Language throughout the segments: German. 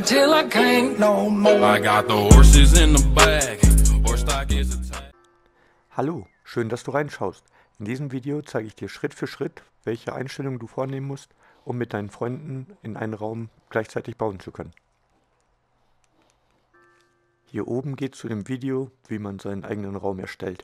till I can't no more. I got the horses in the bag. Horse stock is a tag. Hallo, schön, dass du reinschaust. In diesem Video zeige ich dir Schritt für Schritt, welche Einstellungen du vornehmen musst, um mit deinen Freunden in einen Raum gleichzeitig bauen zu können. Hier oben geht es zu dem Video, wie man seinen eigenen Raum erstellt.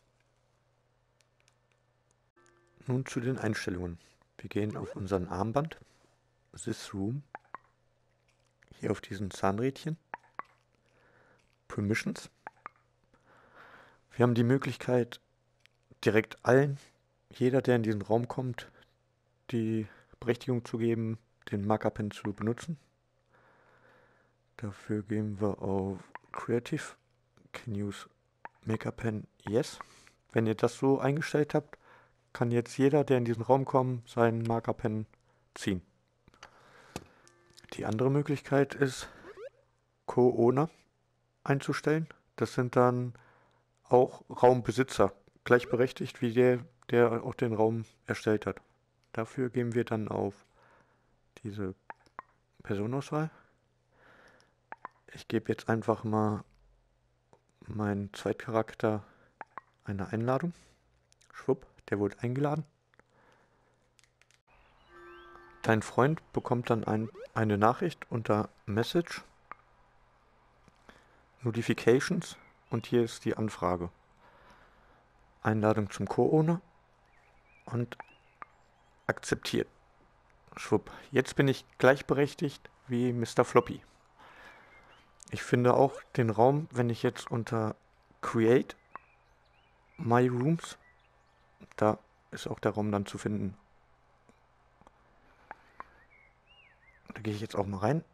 Nun zu den Einstellungen. Wir gehen auf unseren Armband, This Room, hier auf diesen Zahnrädchen, Permissions. Wir haben die Möglichkeit, direkt jeder, der in diesen Raum kommt, die Berechtigung zu geben, den Markerpen zu benutzen. Dafür gehen wir auf Creative, Can Use Markerpen Yes. Wenn ihr das so eingestellt habt, kann jetzt jeder, der in diesen Raum kommt, seinen Markerpen ziehen. Die andere Möglichkeit ist, Co-Owner einzustellen. Das sind dann auch Raumbesitzer, gleichberechtigt wie der auch den Raum erstellt hat. Dafür gehen wir dann auf diese Personenauswahl. Ich gebe jetzt einfach mal meinen Zweitcharakter eine Einladung. Schwupp, der wurde eingeladen. Dein Freund bekommt dann eine Nachricht unter Message, Notifications und hier ist die Anfrage. Einladung zum Co-Owner und akzeptiert. Schwupp, jetzt bin ich gleichberechtigt wie Mr. Floppy. Ich finde auch den Raum, wenn ich jetzt unter Create My Rooms, da ist auch der Raum dann zu finden. Da gehe ich jetzt auch mal rein.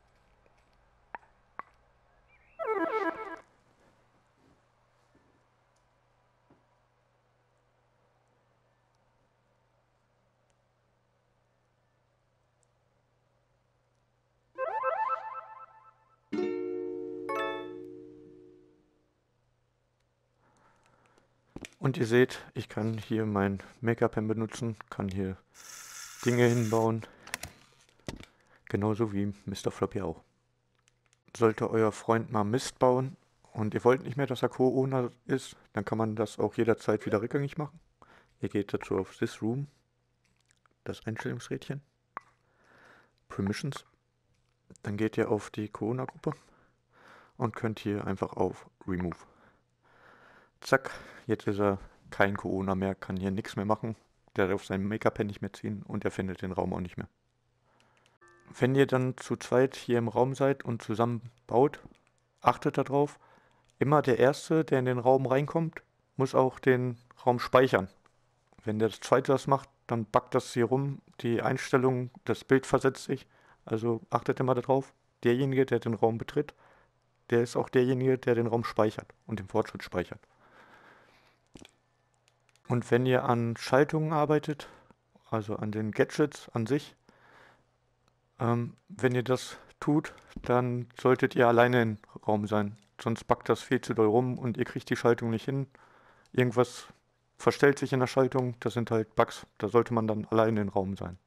Und ihr seht, ich kann hier mein Markerpen benutzen, kann hier Dinge hinbauen, genauso wie Mr. Floppy auch. Sollte euer Freund mal Mist bauen und ihr wollt nicht mehr, dass er Co-Owner ist, dann kann man das auch jederzeit wieder rückgängig machen. Ihr geht dazu auf This Room, das Einstellungsrädchen, Permissions, dann geht ihr auf die Co-Owner-Gruppe und könnt hier einfach auf Remove. Zack, jetzt ist er kein Co-Owner mehr, kann hier nichts mehr machen, der darf seinen Markerpen nicht mehr ziehen und er findet den Raum auch nicht mehr. Wenn ihr dann zu zweit hier im Raum seid und zusammen baut, achtet darauf, immer der Erste, der in den Raum reinkommt, muss auch den Raum speichern. Wenn der Zweite das macht, dann buggt das hier rum, die Einstellung, das Bild versetzt sich, also achtet immer darauf, derjenige, der den Raum betritt, der ist auch derjenige, der den Raum speichert und den Fortschritt speichert. Und wenn ihr an Schaltungen arbeitet, also an den Gadgets an sich, wenn ihr das tut, dann solltet ihr alleine im Raum sein. Sonst backt das viel zu doll rum und ihr kriegt die Schaltung nicht hin. Irgendwas verstellt sich in der Schaltung, das sind halt Bugs. Da sollte man dann alleine im Raum sein.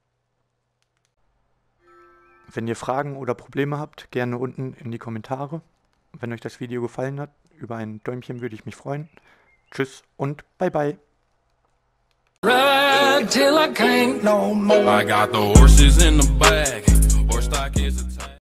Wenn ihr Fragen oder Probleme habt, gerne unten in die Kommentare. Wenn euch das Video gefallen hat, über ein Däumchen würde ich mich freuen. Tschüss und bye bye. Ride till I can't no more. I got the horses in the bag. Horse stock is a tag.